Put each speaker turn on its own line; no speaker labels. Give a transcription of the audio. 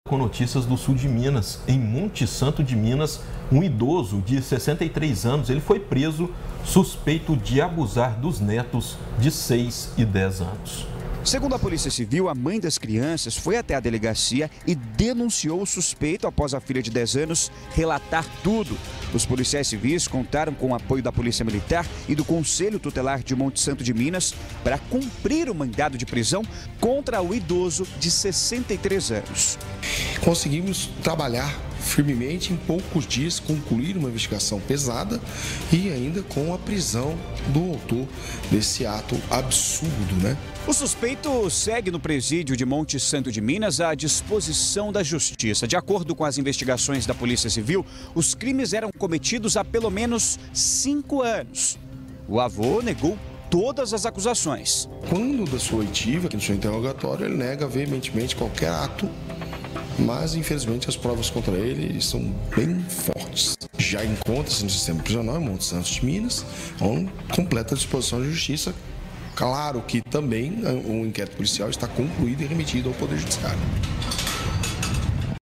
Com notícias do sul de Minas, em Monte Santo de Minas, um idoso de 63 anos, ele foi preso suspeito de abusar dos netos de 6 e 10 anos.
Segundo a Polícia Civil, a mãe das crianças foi até a delegacia e denunciou o suspeito após a filha de 10 anos relatar tudo. Os policiais civis contaram com o apoio da Polícia Militar e do Conselho Tutelar de Monte Santo de Minas para cumprir o mandado de prisão contra o idoso de 63 anos.
Conseguimos trabalhar firmemente, em poucos dias, concluir uma investigação pesada e ainda com a prisão do autor desse ato absurdo, né?
O suspeito segue no presídio de Monte Santo de Minas à disposição da Justiça. De acordo com as investigações da Polícia Civil, os crimes eram cometidos há pelo menos 5 anos. O avô negou todas as acusações.
Quando da sua oitiva, aqui no seu interrogatório, ele nega veementemente qualquer ato, mas infelizmente as provas contra ele são bem fortes. Já encontra-se no sistema prisional em Monte Santo de Minas, com completa disposição da Justiça. Claro que também o inquérito policial está concluído e remetido ao Poder Judiciário.